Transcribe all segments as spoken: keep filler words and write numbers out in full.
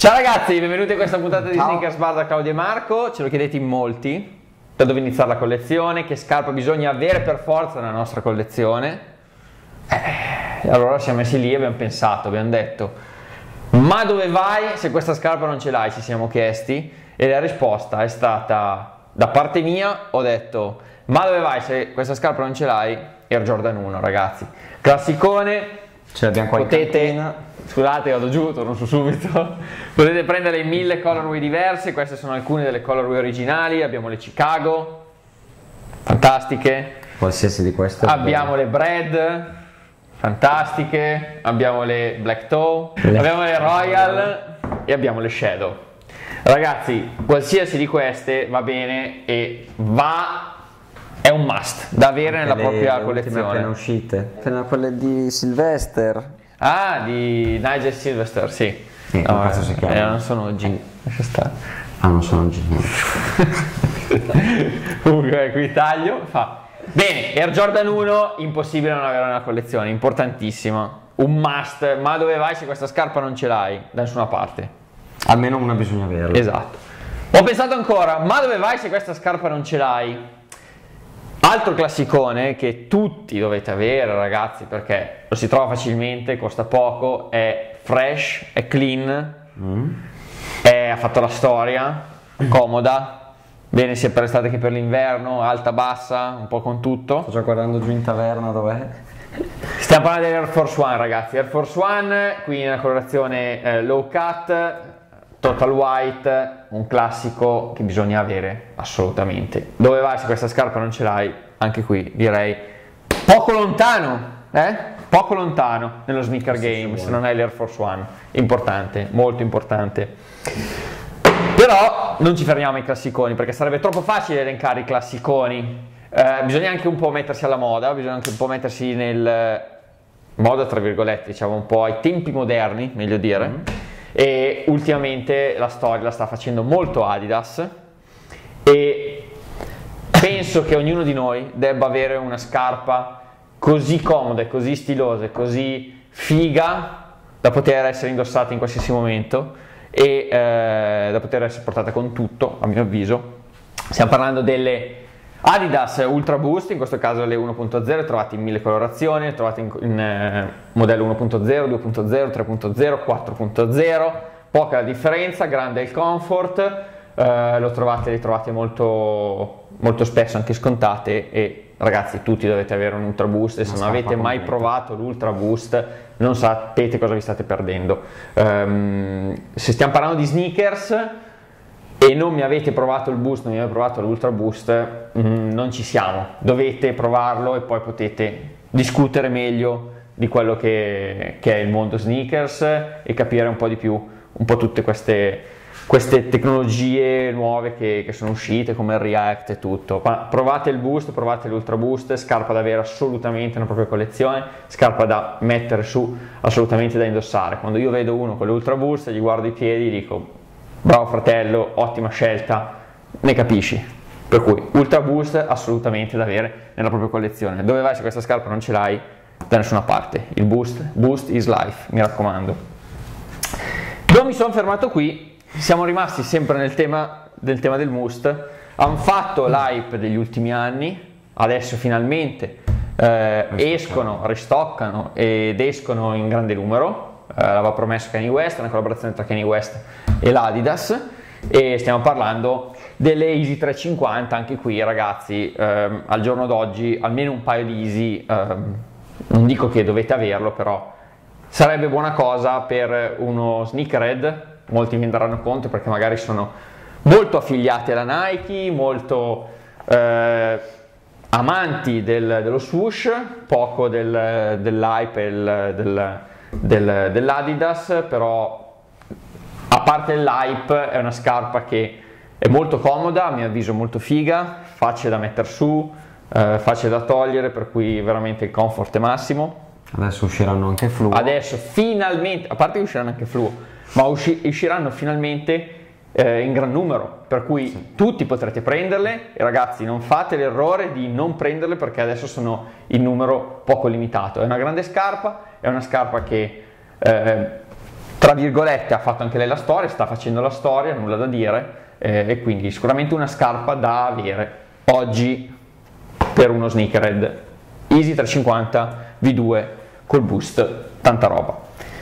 Ciao ragazzi, benvenuti a questa puntata di Ciao. Sneakers Bar da Claudio e Marco. Ce lo chiedete in molti, da dove iniziare la collezione, che scarpa bisogna avere per forza nella nostra collezione. Eh, allora siamo messi lì e abbiamo pensato, abbiamo detto: ma dove vai se questa scarpa non ce l'hai? Ci siamo chiesti e la risposta è stata, da parte mia, ho detto: ma dove vai se questa scarpa non ce l'hai? Air Jordan uno, ragazzi, classicone. Ce l'abbiamo qua in Potete, cantina. scusate, vado giù, torno su subito. Potete prendere mille colorway diverse, queste sono alcune delle colorway originali. Abbiamo le Chicago, fantastiche. Qualsiasi di queste. Abbiamo le Bread, fantastiche. Abbiamo le Black Toe, abbiamo le Royal e abbiamo le Shadow. Ragazzi, qualsiasi di queste va bene e va, è un must da avere nella le, propria le collezione. appena uscite. Appena quelle di Sylvester. Ah, di Nigel Sylvester, sì. Sì, No, cazzo si eh, chiama? eh, non sono oggi. Lascia stare. Ah, non sono genio. Comunque qui taglio. Fa. Bene, Air Jordan uno, impossibile non avere una collezione, importantissima. Un must, ma dove vai se questa scarpa non ce l'hai? Da nessuna parte. Almeno una bisogna averla. Esatto. Ho pensato ancora, ma dove vai se questa scarpa non ce l'hai? Altro classicone che tutti dovete avere, ragazzi, perché lo si trova facilmente, costa poco, è fresh, è clean, Mm. è, ha fatto la storia, comoda, bene sia per l'estate che per l'inverno, alta, bassa, un po' con tutto. Sto già guardando giù in taverna dov'è. Stiamo parlando dell'Air Force One, ragazzi. Air Force One, qui nella colorazione eh, low cut, total white, un classico che bisogna avere assolutamente. Dove vai se questa scarpa non ce l'hai? Anche qui direi poco lontano, eh? Poco lontano nello sneaker game se non hai l'Air Force One. Importante, molto importante. Però non ci fermiamo ai classiconi perché sarebbe troppo facile elencare i classiconi. Eh, bisogna anche un po' mettersi alla moda, bisogna anche un po' mettersi nel moda tra virgolette, diciamo un po' ai tempi moderni, meglio dire. Mm. E ultimamente la storia la sta facendo molto Adidas e penso che ognuno di noi debba avere una scarpa così comoda e così stilosa e così figa da poter essere indossata in qualsiasi momento e eh, da poter essere portata con tutto, a mio avviso. Stiamo parlando delle Adidas Ultra Boost, in questo caso le uno punto zero, trovate in mille colorazioni, trovate in, in eh, modello uno punto zero, due punto zero, tre punto zero, quattro punto zero, poca la differenza, grande il comfort, eh, lo trovate, li trovate molto, molto spesso anche scontate e ragazzi tutti dovete avere un Ultra Boost e se non avete mai provato l'Ultra Boost non sapete cosa vi state perdendo. Um, se stiamo parlando di sneakers e non mi avete provato il Boost, non mi avete provato l'Ultra Boost, mm, non ci siamo, dovete provarlo e poi potete discutere meglio di quello che, che è il mondo sneakers e capire un po' di più, un po' tutte queste, queste tecnologie nuove che, che sono uscite come il React e tutto. Ma provate il Boost, provate l'Ultra Boost, scarpa da avere assolutamente nella propria collezione, scarpa da mettere su, assolutamente da indossare. Quando io vedo uno con l'Ultra Boost gli guardo i piedi e dico: bravo fratello, ottima scelta, ne capisci. Per cui Ultra Boost assolutamente da avere nella propria collezione. Dove vai se questa scarpa non ce l'hai? Da nessuna parte. Il Boost, Boost is life, mi raccomando. Non mi sono fermato qui, siamo rimasti sempre nel tema del, tema del Boost. Hanno fatto l'hype degli ultimi anni, adesso finalmente eh, escono, ristoccano ed escono in grande numero. Uh, l'aveva promesso Kanye West, una collaborazione tra Kanye West e l'Adidas e stiamo parlando delle Easy trecentocinquanta. Anche qui ragazzi, um, al giorno d'oggi almeno un paio di Easy, um, non dico che dovete averlo, però sarebbe buona cosa per uno sneakerhead. Molti mi renderanno conto perché magari sono molto affiliati alla Nike, molto eh, amanti del, dello swoosh, poco del, dell'hype e del, del Del, dell'Adidas, però a parte l'hype è una scarpa che è molto comoda, a mio avviso molto figa, facile da mettere su, eh, facile da togliere, per cui veramente il comfort è massimo. Adesso usciranno anche Fluo. Adesso finalmente, a parte che usciranno anche Fluo, ma usci, usciranno finalmente eh, in gran numero, per cui sì, tutti potrete prenderle e ragazzi non fate l'errore di non prenderle perché adesso sono in numero poco limitato. È una grande scarpa, è una scarpa che eh, tra virgolette ha fatto anche lei la storia, sta facendo la storia, nulla da dire, eh, e quindi sicuramente una scarpa da avere oggi per uno sneakerhead. Easy trecentocinquanta V due col boost, tanta roba.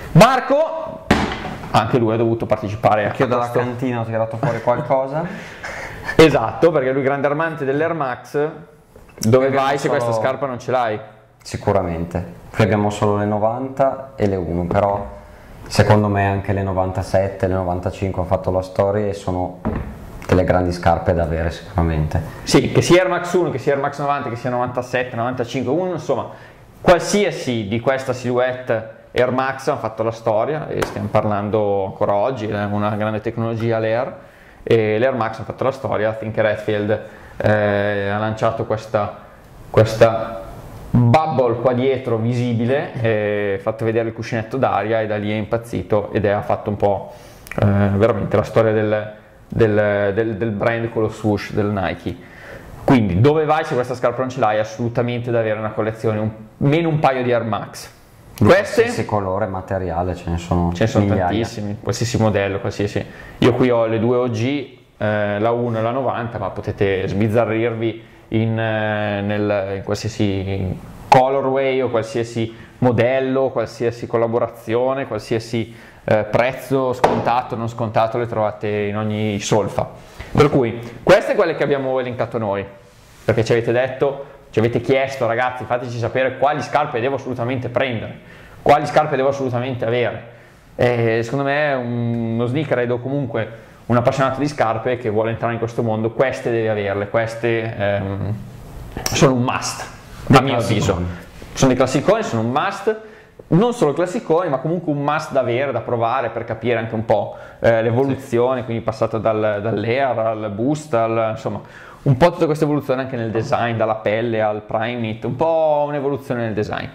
Marco, anche lui ha dovuto partecipare Anche io a dalla questo. cantina ho tirato fuori qualcosa. Esatto, perché lui è grande amante dell'Air Max. Dove Abbiamo vai se solo- questa scarpa non ce l'hai? Sicuramente. Qui abbiamo solo le novanta e le uno, però secondo me anche le novantasette, le novantacinque hanno fatto la storia e sono delle grandi scarpe da avere sicuramente. Sì, che sia Air Max uno, che sia Air Max novanta, che sia novantasette, novantacinque, uno, insomma, qualsiasi di questa silhouette Air Max hanno fatto la storia e stiamo parlando ancora oggi, è una grande tecnologia l'Air, e l'Air Max ha fatto la storia. Think Redfield eh, ha lanciato questa, questa bubble qua dietro visibile, e fatto vedere il cuscinetto d'aria e da lì è impazzito ed è, ha fatto un po' eh, veramente la storia del, del, del, del brand con lo swoosh del Nike. Quindi dove vai se questa scarpa non ce l'hai? Assolutamente da avere una collezione, un, meno un paio di Air Max. Di Queste qualsiasi colore, materiale, ce ne sono, ce ne sono migliaia. tantissimi, qualsiasi modello, qualsiasi. Io qui ho le due O G, eh, la uno e la novanta, ma potete sbizzarrirvi in, eh, nel, in qualsiasi colorway o qualsiasi modello, qualsiasi collaborazione, qualsiasi eh, prezzo scontato, non scontato, le trovate in ogni solfa. Per cui queste quelle che abbiamo elencato noi, perché ci avete detto, ci avete chiesto, ragazzi, fateci sapere quali scarpe devo assolutamente prendere, quali scarpe devo assolutamente avere. E secondo me uno sneakerhead o comunque un appassionato di scarpe che vuole entrare in questo mondo, queste deve averle, queste ehm, sono un must, a mio avviso. Sono dei classiconi, sono un must, non solo classiconi, ma comunque un must da avere, da provare per capire anche un po' eh, l'evoluzione, sì. Quindi passato dal, dall'Air al Boost, al, insomma, un po' tutta questa evoluzione anche nel design, dalla pelle al Prime Knit, un po' un'evoluzione nel design.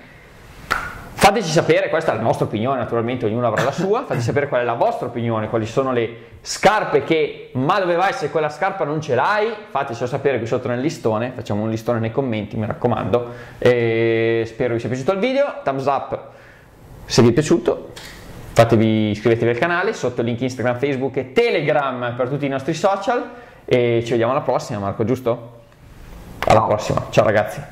Fateci sapere, questa è la nostra opinione, naturalmente ognuno avrà la sua, fateci sapere qual è la vostra opinione, quali sono le scarpe che, ma dove vai se quella scarpa non ce l'hai, fatecelo sapere qui sotto nel listone, facciamo un listone nei commenti, mi raccomando, e spero vi sia piaciuto il video, thumbs up se vi è piaciuto, fatevi, iscrivetevi al canale, sotto il link Instagram, Facebook e Telegram per tutti i nostri social, e ci vediamo alla prossima, Marco, giusto? Alla prossima, ciao ragazzi!